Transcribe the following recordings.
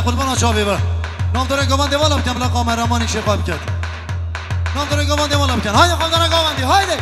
قربان آچابی برا نام داره گوان دیوالا بکن بلا قامرمانی شقاب کرد نام داره گوان دیوالا بکن هایده خود داره گوان دی هایده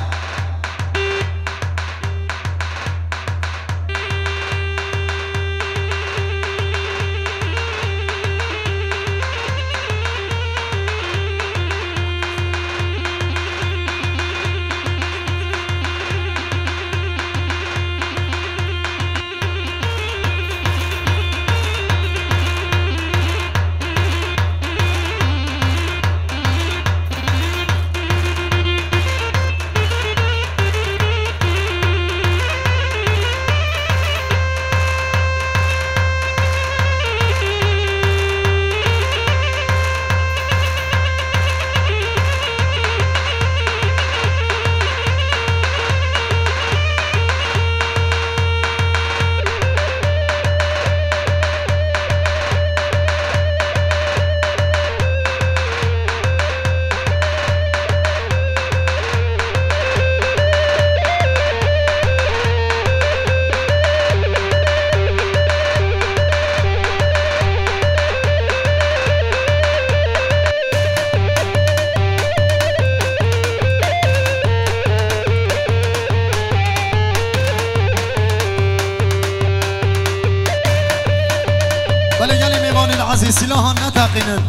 Silahı ne takının?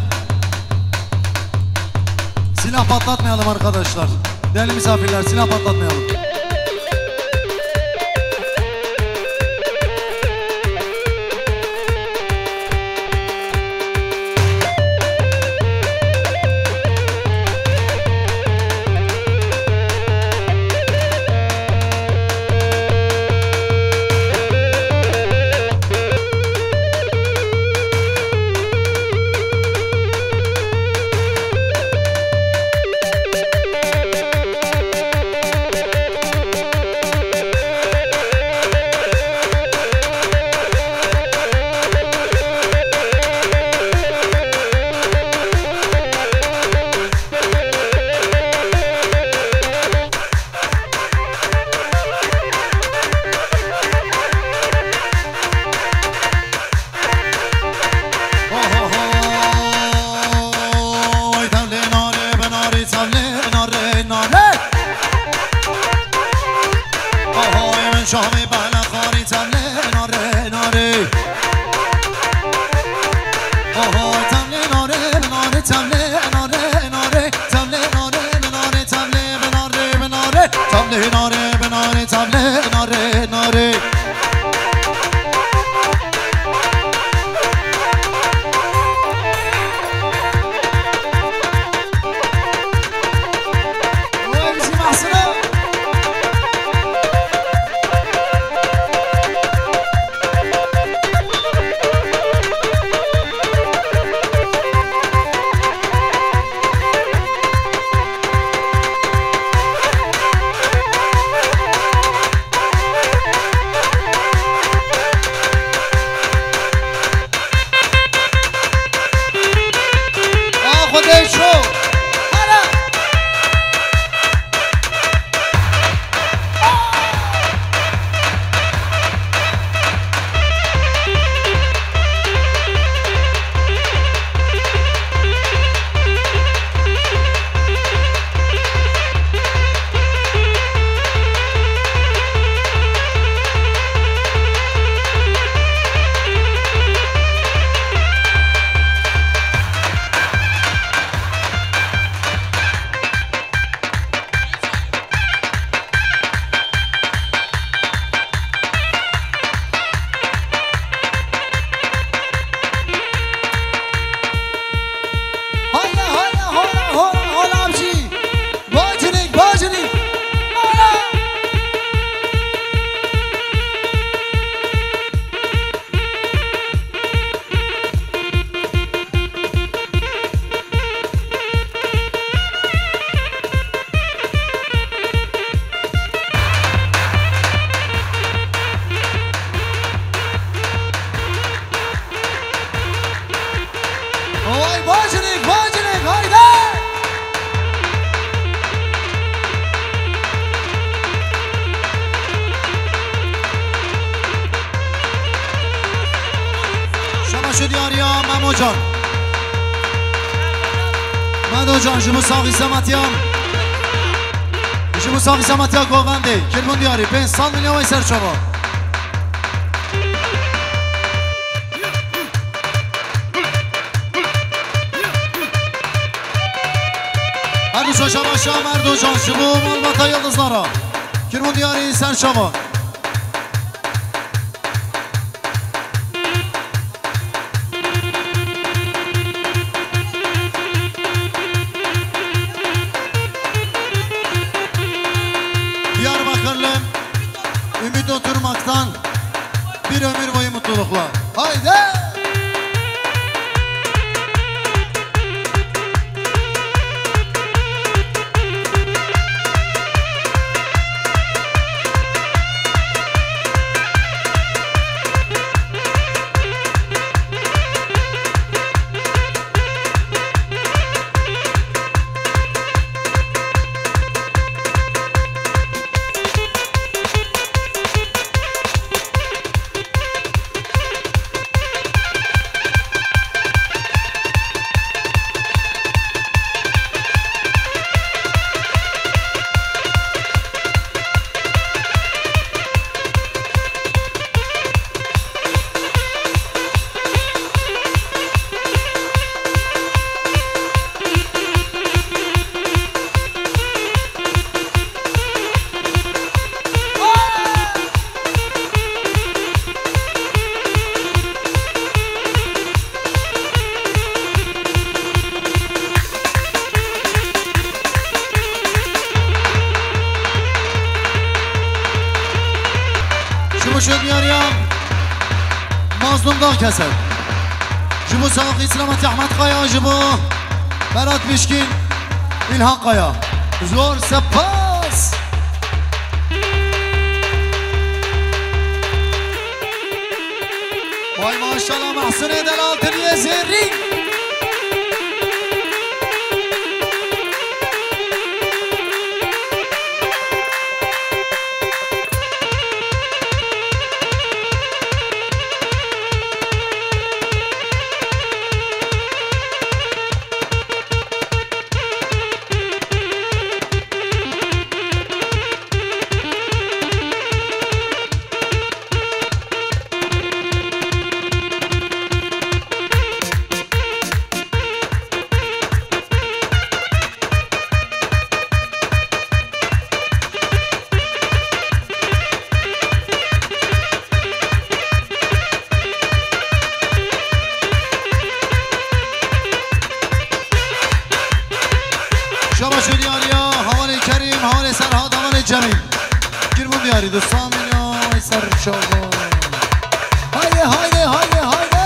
Silah patlatmayalım arkadaşlar. Değerli misafirler, silah patlatmayalım. شامي بالا خاري تملي ناري ناري اوه تملي ناري بناري تملي ناري ناري تملي ناري بناري تملي بناري بناري تملي ناري بناري تملي ناري ناري جان مدو جان شما ساقی سمتیان شما ساقی سمتیان گوونده کلمون دیاری 500 میلیون وی سر شما هر دو شما شما مردو جان شما مالماتا یلدزنارا کلمون دیاری سر شما Diyarbakırlım ümit oturmaktan bir ömür boyu mutlulukla. Haydi! شد میاریم مظلوم داغ کسد جبو ساقی سلامت احمد قایا جبو برات بشکین الهان قایا زور سپاس وای ماشالله محسن دلال تنیه زیری شاباش دیاریا حوال کریم حوال سرهاد حوال جمیل گیرمون دیاری 200 میلیون سر شما هایده هایده هایده هایده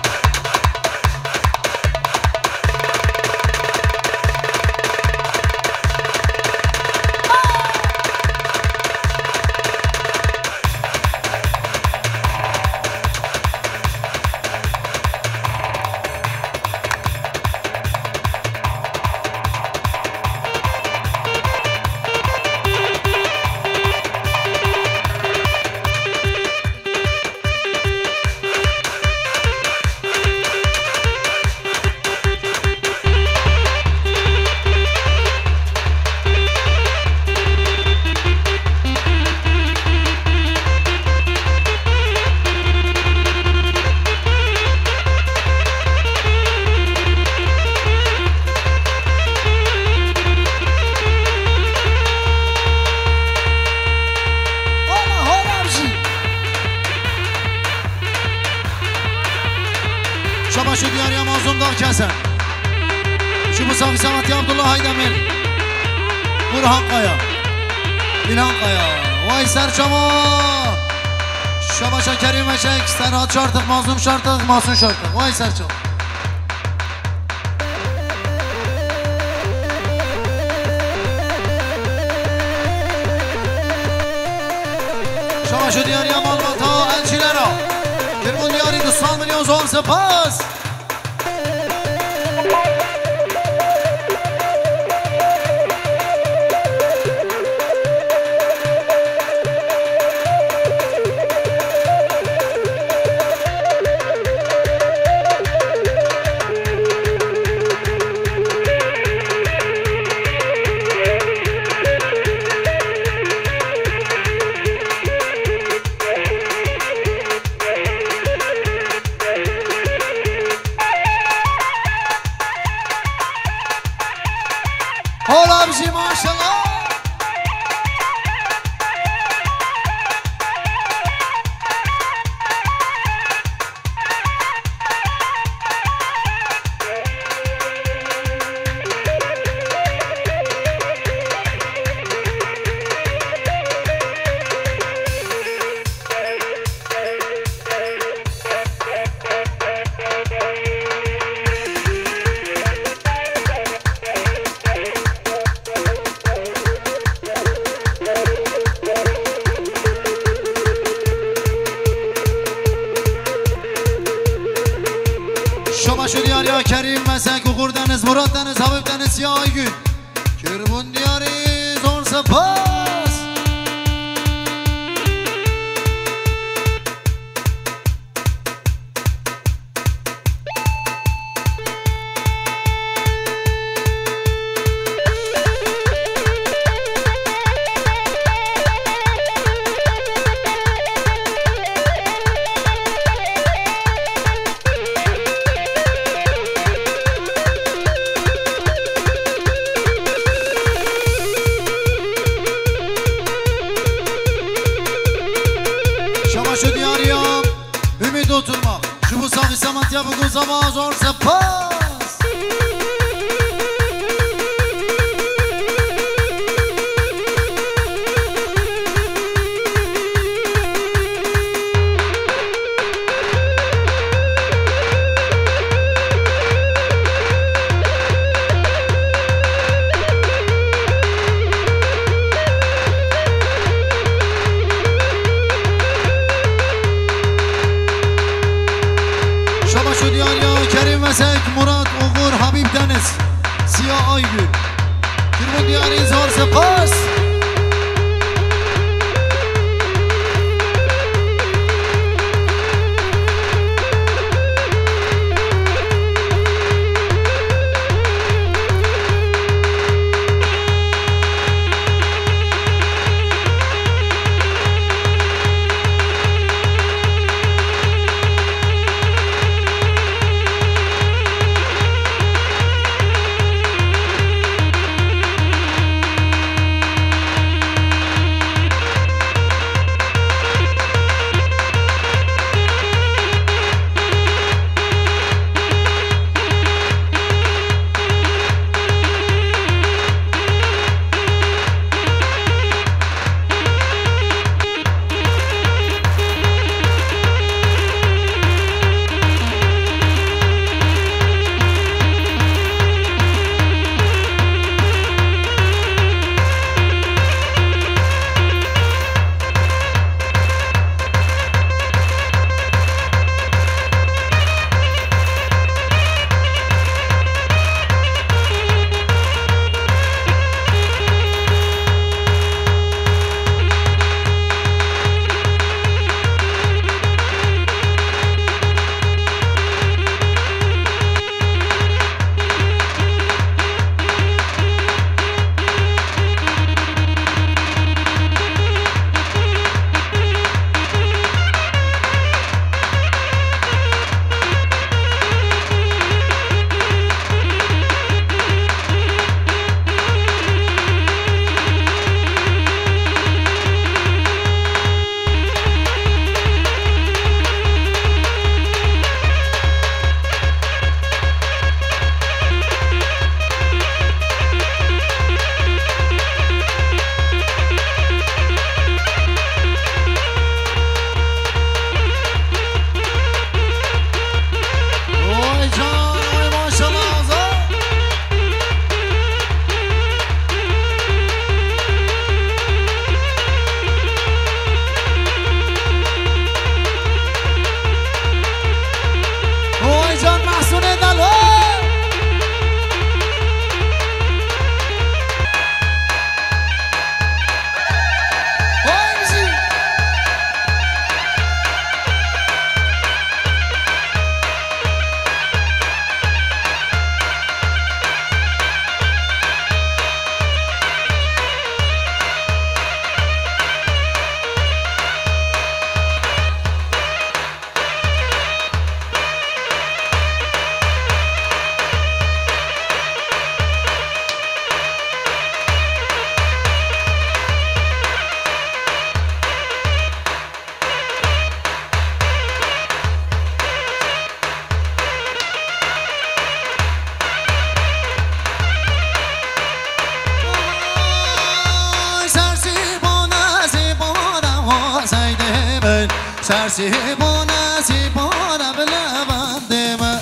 شاباشو دیاری مازون داغ کسن شو مسافی سمتی عبدالله هایدمیر برهان قایا الهان قایا وای سر شما شاباشا کریم مشک سرهاد شارتق مازون شارتق ماسون شارتق وای سر شما شاباشو دیاری مالباتا الچیلرا کرمون دیاری 200 میلیون زور سپاس باشی ماشالله. شما شو دیاری ها کریم مسک و دنز مراد دنز حبیب دنز یا آیگون کربون دیاری زور سپاس. شو دیاریم امید oturma şu bu safi samat ya bugün sabah zor sepas. شو دیاریا کریم مسک مراد اوغور حبیب دنز سیاه آیگون کربون دیاری زار سپاس. سرسیبونه سیبونه بلبنده من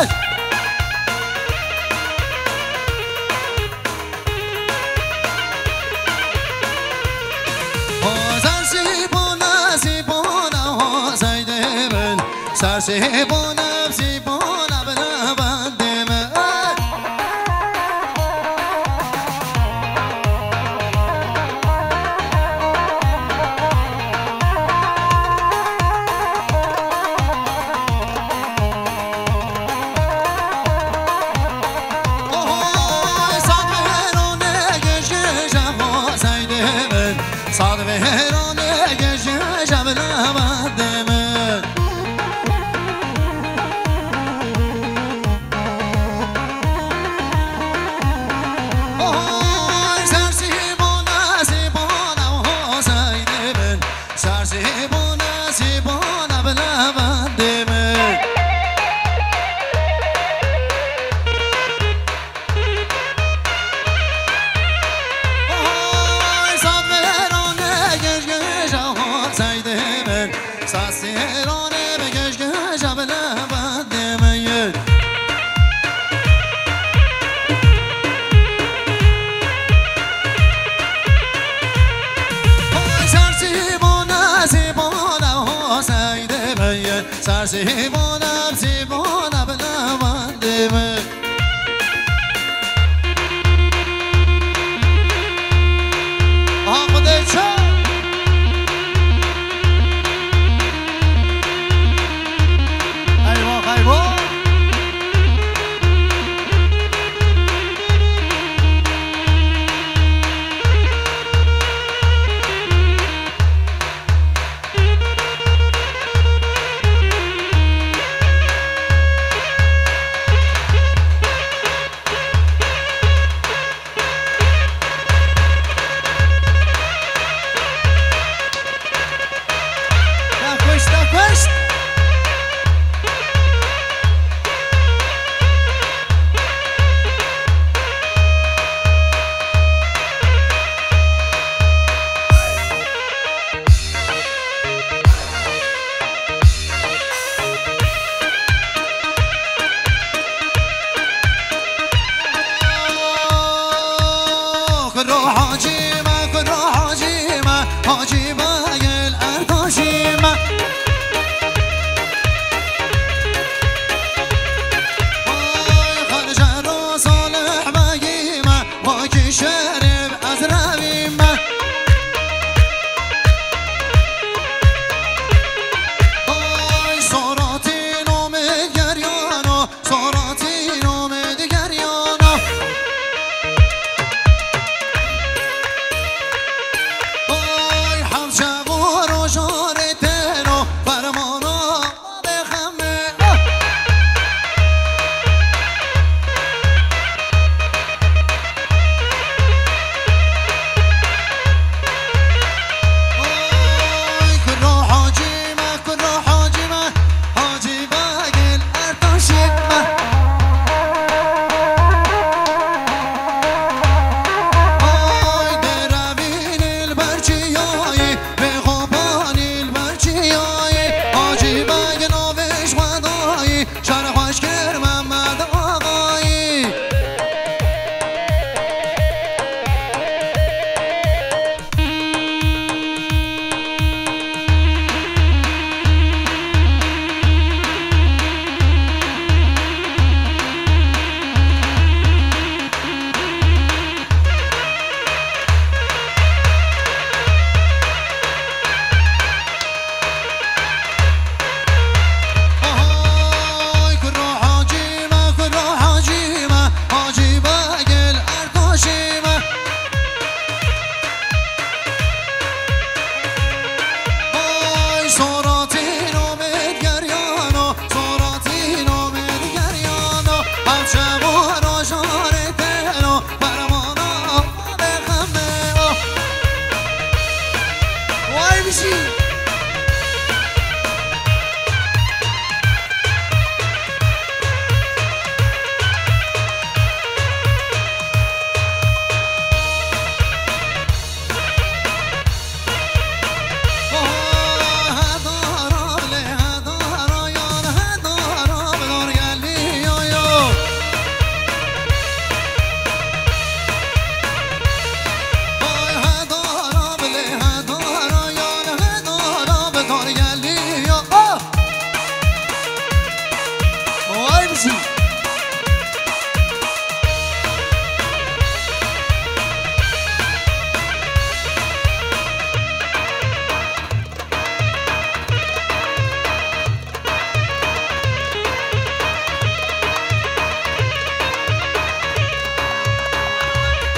سرسیبونه سیبونه حسینه من سرسیبونه سیبونه بلبنده من صاد مهرانه گشه جبل مدمه سرسیبونه سیبونه حسینه من سرسیبونه سیبونه بل مدمه ساسیرانه بگش گش جبل بنده من سرسیبونه سیبونه حسینه من سرسیبونه سیبونه بل بنده من آمده چه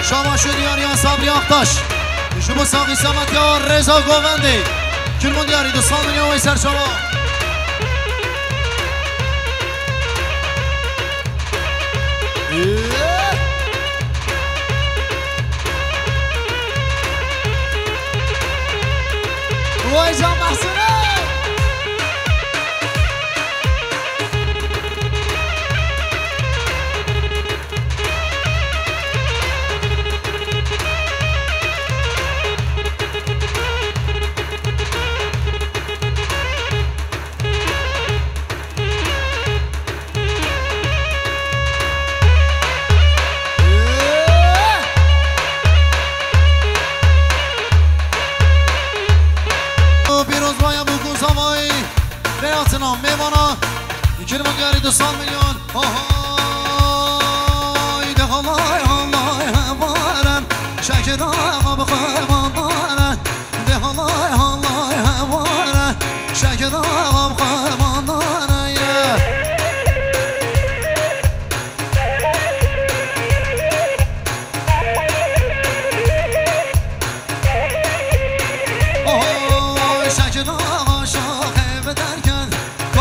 شما شدی یا صبری آختاش شما ساقی سمت یا رضا گوونده کلمون دیاری 200 میلیون ویسر شما وای جان محسنه میمانا یکی دیگری 200 میلیون آهای ده همای همای هوارن شکر آقا بخواه ماندارن ده همای همای هوارن شکر آقا بخواه ماندارن آهای شکر آقا شاخه بدرکن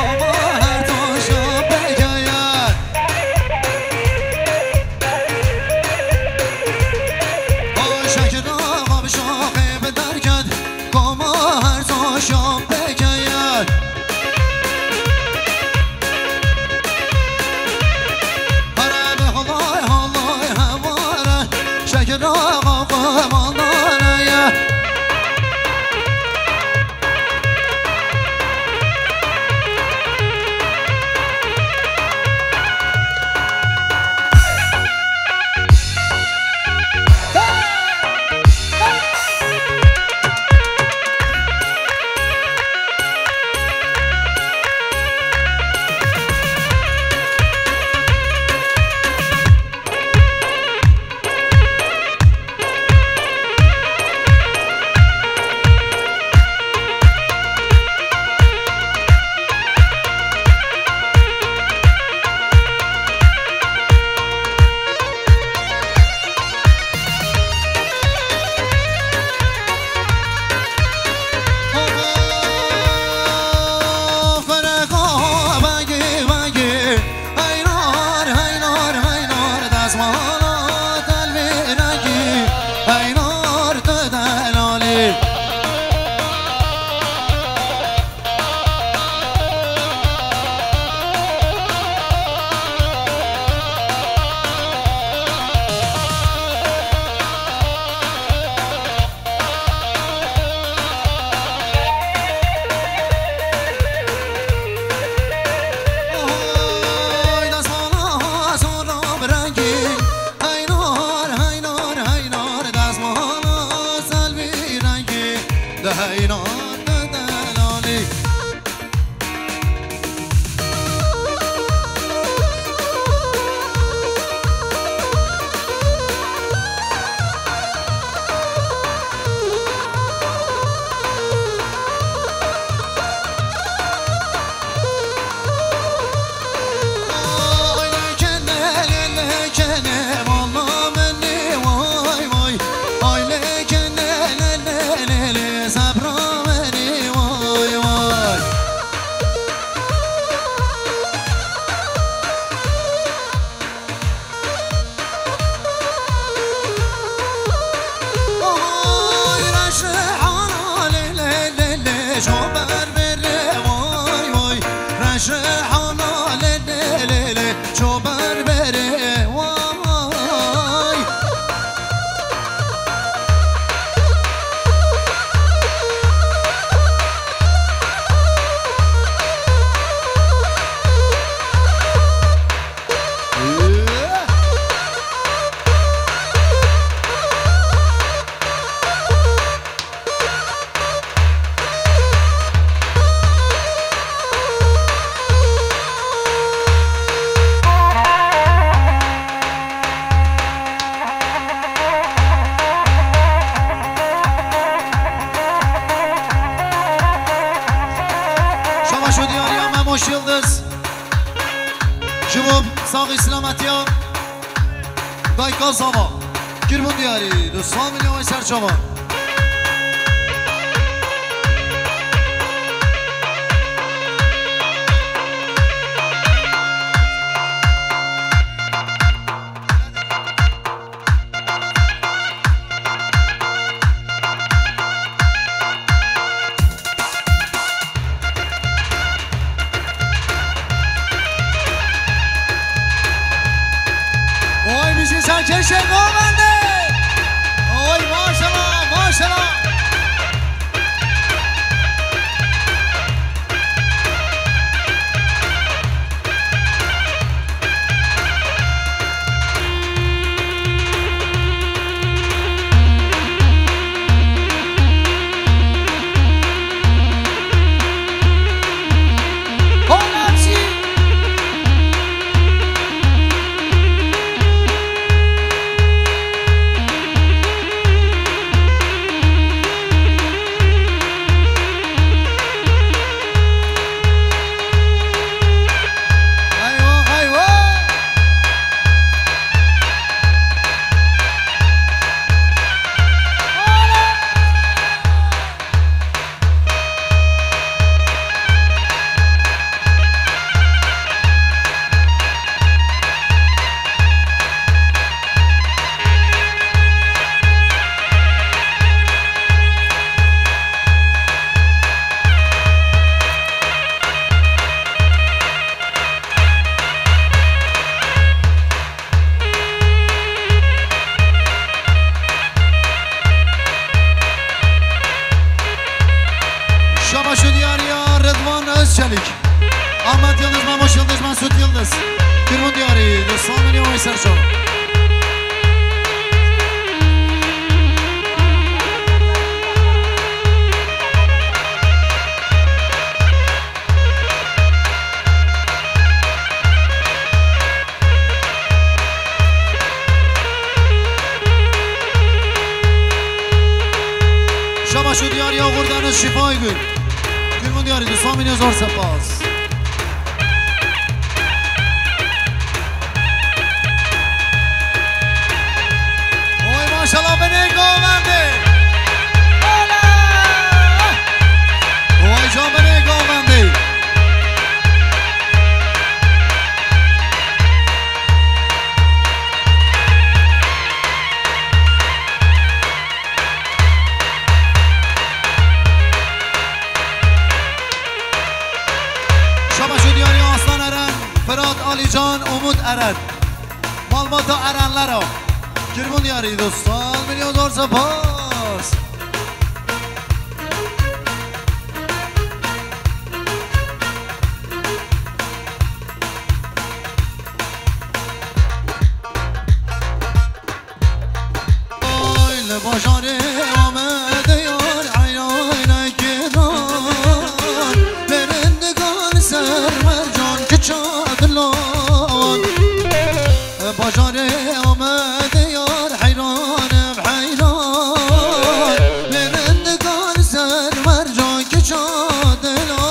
خوش یıldız Cıvım sağ islamet ya Dayka zama گربون دیاری دوستان میلیون های سرچامان سرکش گوونده اوی ماشالله ماشالله Ahmet Yıldız, Mamoş Yıldız, Mesut Yıldız Gürmün Diyari, dostan milyon های سرشان شباشو دیاری آوردن از شفای گل گرمون دیاری دوستان میلیون هزار سپاس ماشالله بنه گوونده وای جان بنه گوونده شباشو دیاری آسان ارن فراد آلی جان امود ارد مالماتا ارنلر ها گرمون دیاری دوستان میلیون هزار سپاس لباشاره آمده یار عیان کدان برندگان سر مرجان که چادلان باشاره آمده یار حیران بحیران برندگان سر مرجان که چادلان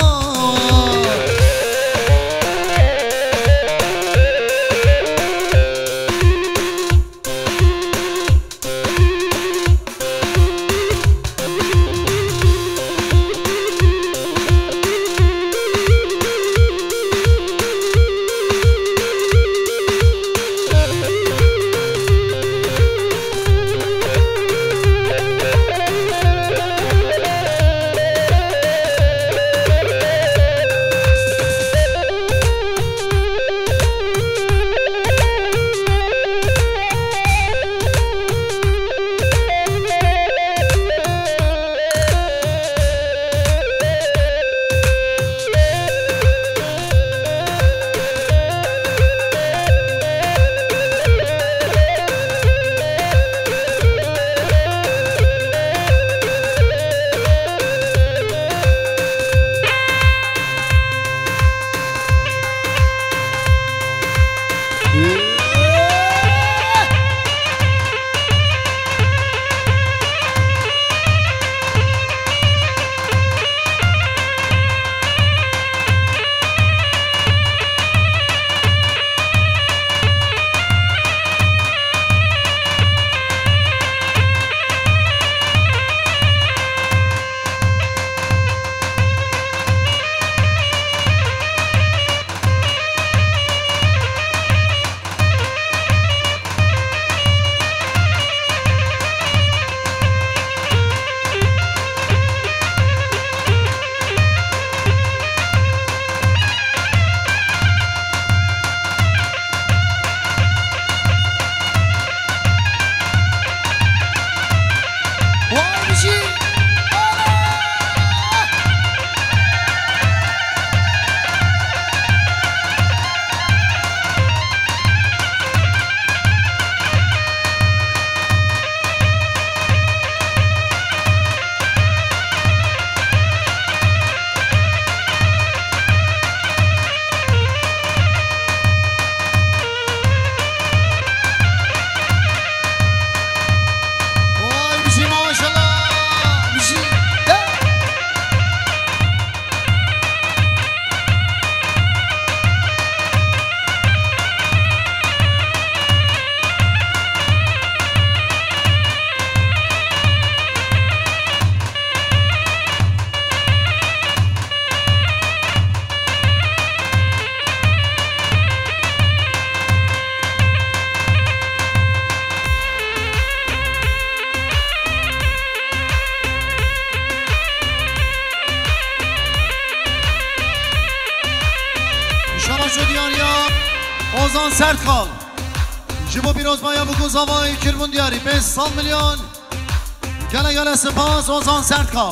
Ozan Sertkal جبو پیروز بایا بگو زوای کرمون دیاری 500 میلیون گله گله سپاس اوزان سردکال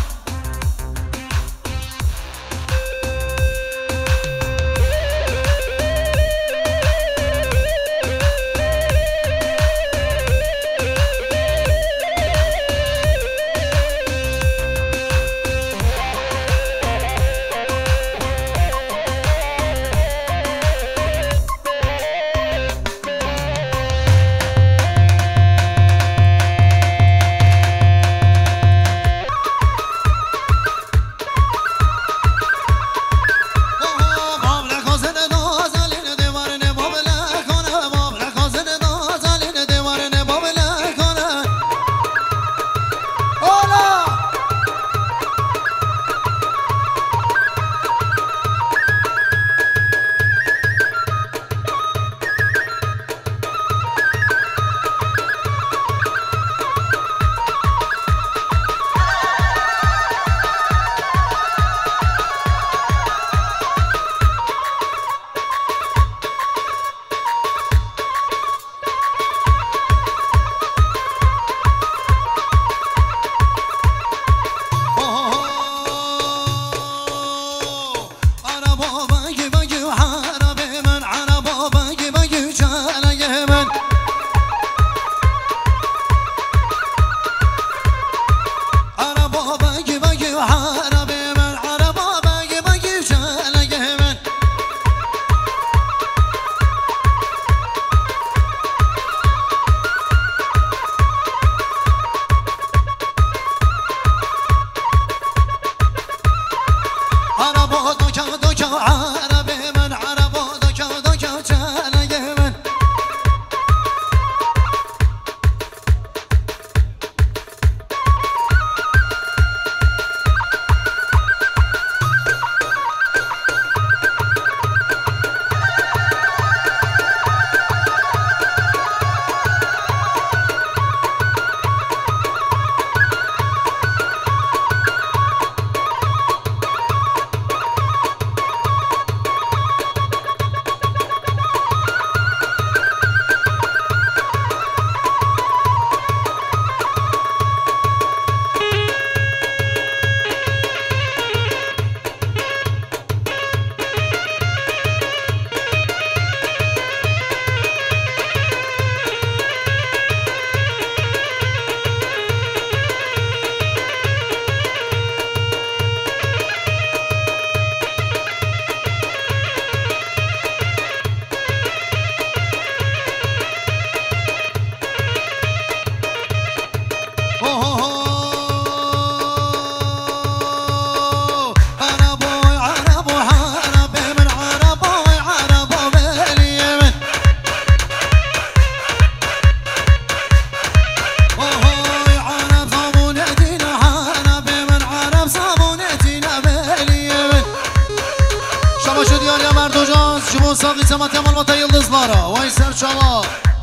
Sağlık Samat Yamal Mata Yıldızlara Vay Serçala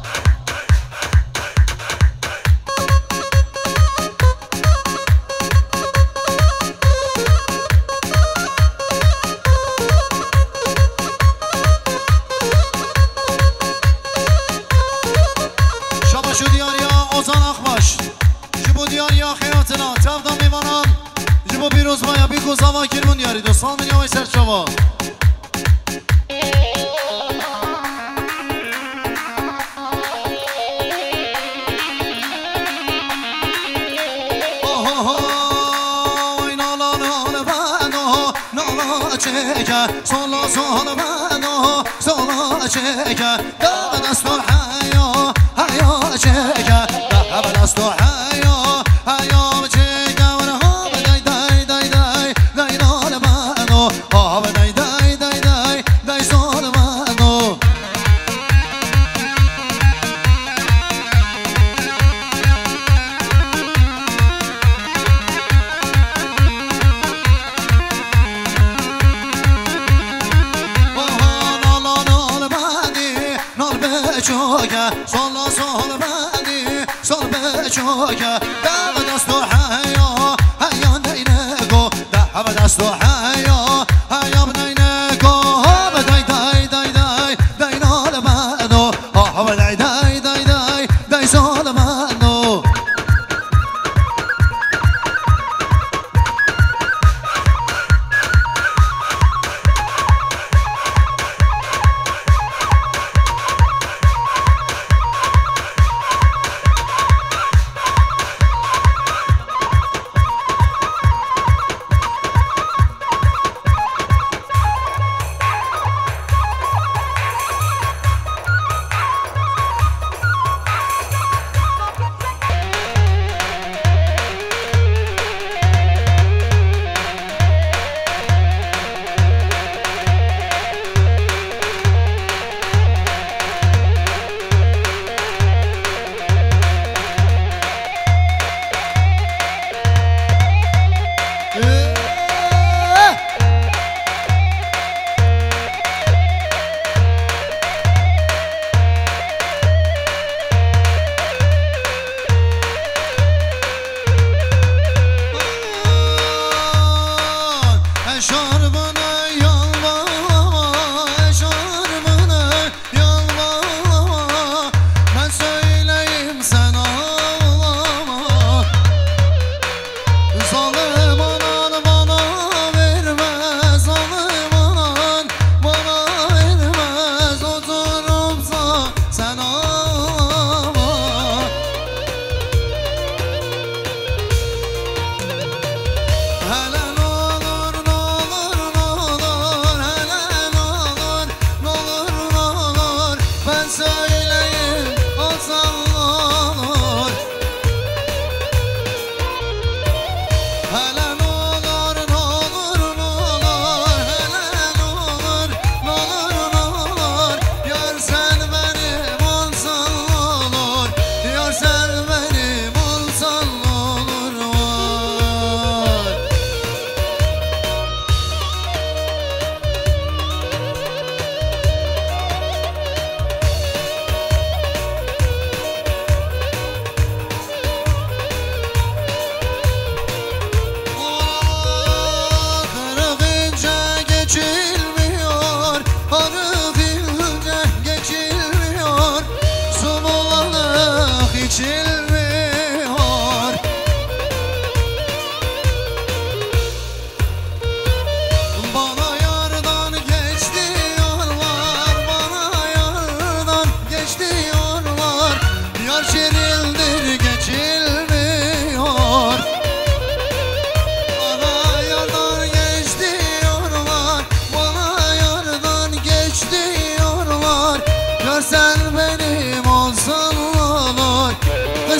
Şabaşı diyarya Ozan Akbaş Jibo diyarya hayatına Tevdan Mivanan Jibo Piroz Maya Biko Zava Kirmun diyarı Dostal Milya Vay Serçala Sola sola bana sola çeke Dağ dastu hayo hayo çeke Dağ dastu hayo hayo çeke Hop day day day day day sola bana Hop day day day day day sola bana Çoga, sola sola bani, sol be çoga, dağ dastu hayo, hayo neynego, dağ dastu hayo, hayo neynego, day day day day day, day nol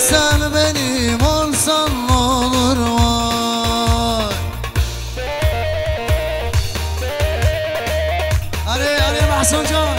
sen benim olsan ne olur vay. Hadi Mahsun Can.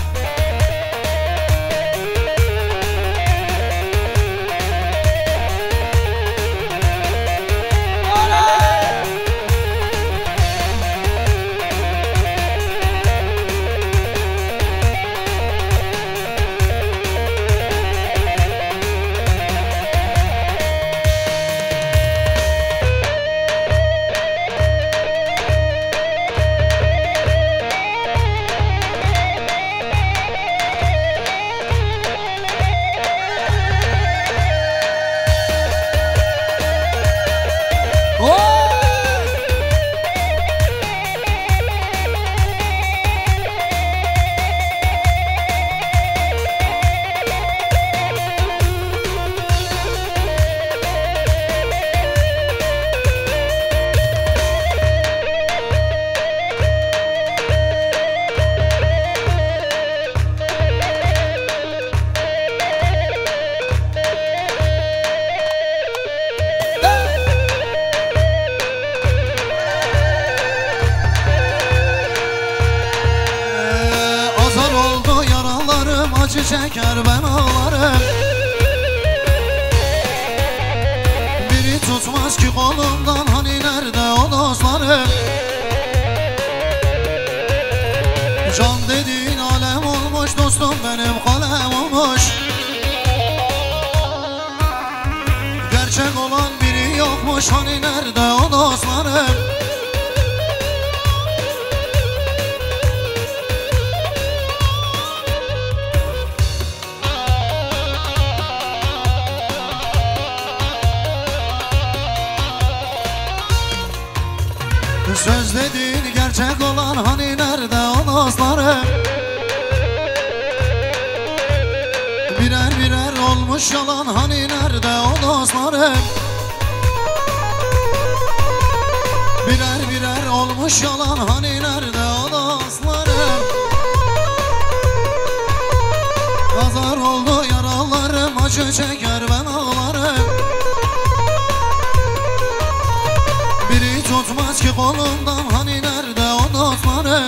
Acı çeker ben ağlarım. Biri tutmaz ki kolumdan, hani nerede o dostlarım? Can dediğin alem olmuş, dostum benim kalem olmuş. Gerçek olan biri yokmuş, hani nerede o dostlarım? Söz dediğin gerçek olan, hani nerede o dostlarım? Birer birer olmuş yalan, hani nerede o dostlarım? Birer birer olmuş yalan, hani nerede o dostlarım? Azar oldu yaralarım, acı çeker ben ağlarım. Tutmaz ki kolumdan, hani nerede o dostlarım?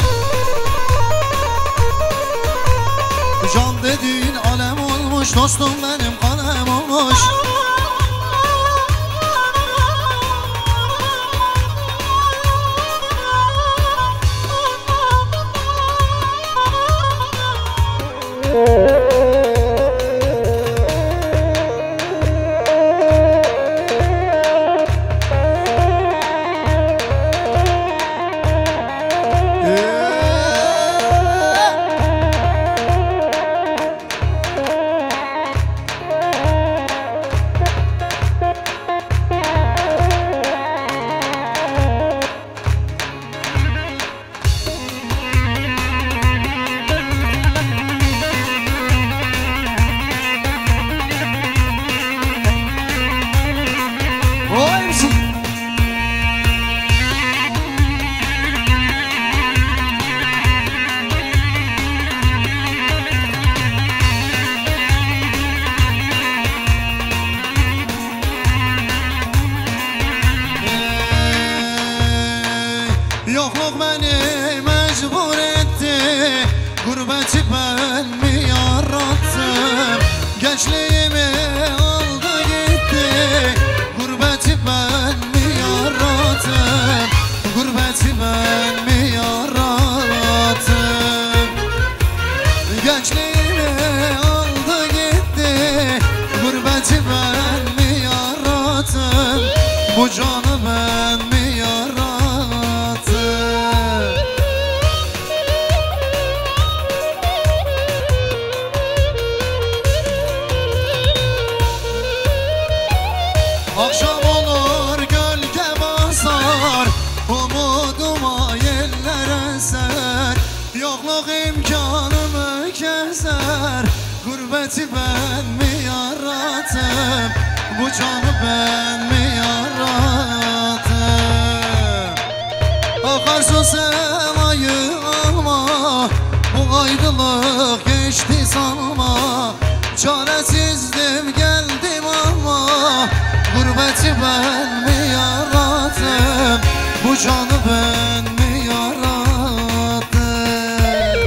Can dediğin alem olmuş, dostum benim kalem olmuş. Yokluk beni mecbur etti, gurbeti ben mi yarattım? Gençliğimi aldı gitti, gurbeti ben mi yarattım? Gurbeti ben mi yarattım? Gençliğimi aldı gitti, gurbeti ben mi yarattım? Bu canı ben mi yarattım? Akşam olur gölge basar, umuduma yeller eser. Yokluk imkanımı keser, gurbeti ben mi yarattım? Bu canı ben mi yarattım? Akarsu sevayı alma, bu ayrılık geçti sanma. Çaresizdim geldim hasreti ben mi yarattım? Bu canı ben mi yarattım?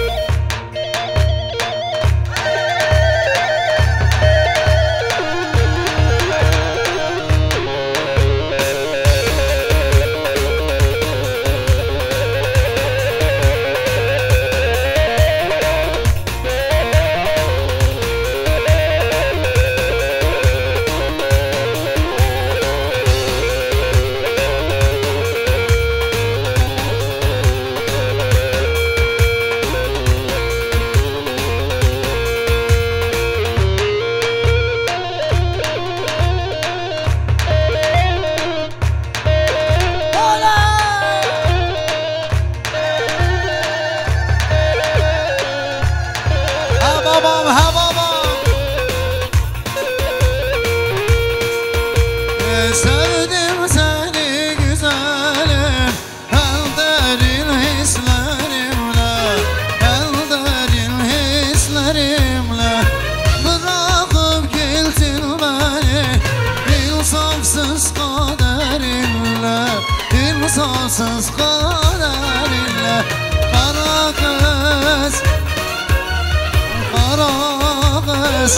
Sevdim seni güzelim, el derin hislerimle, el derin hislerimle. Bırakıp gittin beni insafsız kaderinle, insafsız kaderinle. Kara kız, kara kız,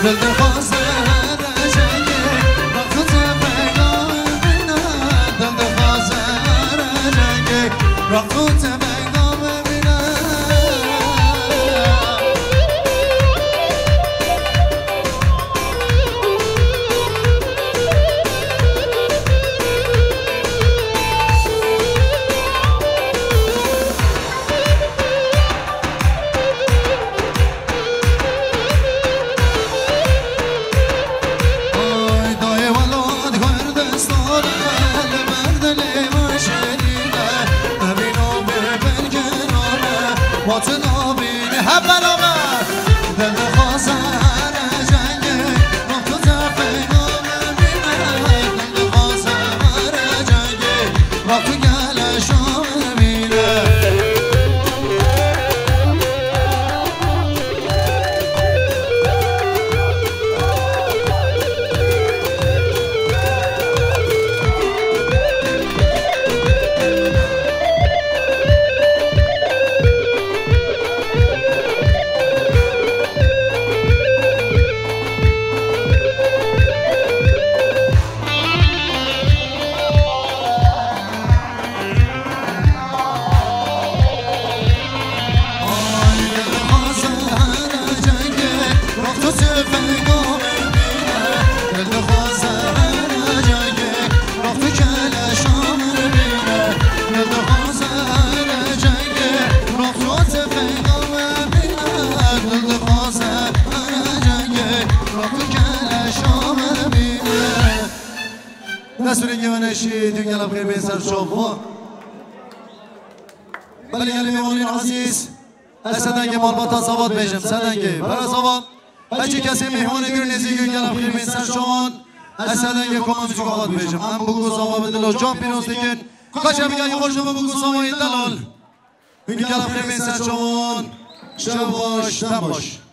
دل خواست رجنگی رفت پیغام بینه دل خواست رجنگی رفت پیغام بینه دستوری که منشی تو گلم خیر به سر شما بلی گلی میمانین عزیز اسدنگ مال با تصابات بیشم سدنگی برای صابات هچی کسی میهمانی گیر نزی که گلم خیر به سر شما اسدنگ کمان میچو قابات بیشم هم بگو صابا به دلال جان پیروز دیگن کچه بگه یه خوشم بگو صابا این دلال این گلم خیر به سر شما شب باش دم باش